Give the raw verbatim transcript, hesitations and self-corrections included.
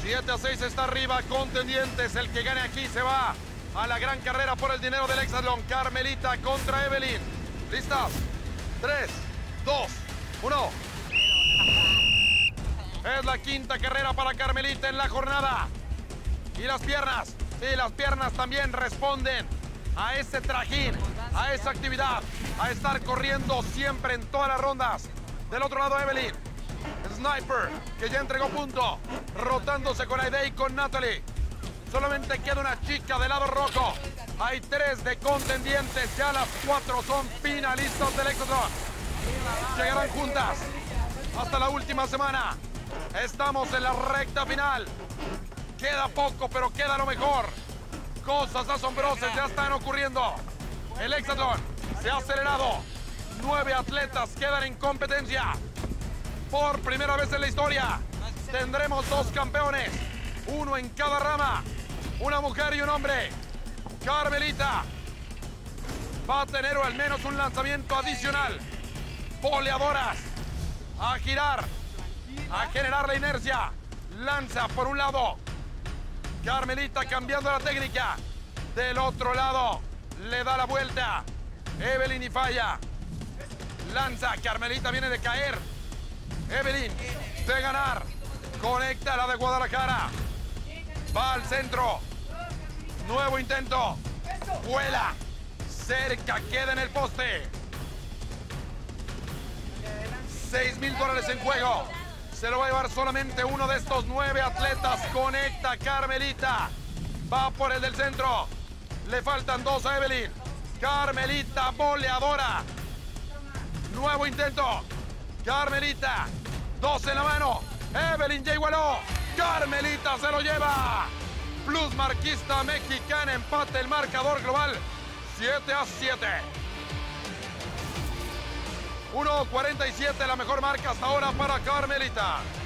siete a seis está arriba, contendientes. El que gane aquí se va a la gran carrera por el dinero del Hexatlón. Carmelita contra Evelyn. ¿Listas? tres, dos, uno. Es la quinta carrera para Carmelita en la jornada. Y las piernas, y las piernas también responden a ese trajín, a esa actividad, a estar corriendo siempre en todas las rondas. Del otro lado, Evelyn. Sniper, que ya entregó punto, rotándose con Aide y con Natalie. Solamente queda una chica del lado rojo. Hay tres de contendientes, ya las cuatro son finalistas del Hexatlón. Llegarán juntas hasta la última semana. Estamos en la recta final. Queda poco, pero queda lo mejor. Cosas asombrosas ya están ocurriendo. El Hexatlón se ha acelerado. Nueve atletas quedan en competencia. Por primera vez en la historia tendremos dos campeones, uno en cada rama, una mujer y un hombre. Carmelita va a tener al menos un lanzamiento adicional. Boleadoras a girar, a generar la inercia. Lanza por un lado. Carmelita cambiando la técnica. Del otro lado le da la vuelta. Evelyn y falla. Lanza. Carmelita viene de caer. Evelyn de ganar. Conecta la de Guadalajara. Va al centro. Nuevo intento. Vuela. Cerca. Queda en el poste. seis mil dólares en juego. Se lo va a llevar solamente uno de estos nueve atletas. Conecta Carmelita. Va por el del centro. Le faltan dos a Evelyn. Carmelita, boleadora. Nuevo intento. Carmelita. Dos en la mano. Evelyn ya igualó. Carmelita se lo lleva. Plus marquista mexicana. Empate el marcador global. siete a siete. uno cuarenta y siete, la mejor marca hasta ahora para Carmelita.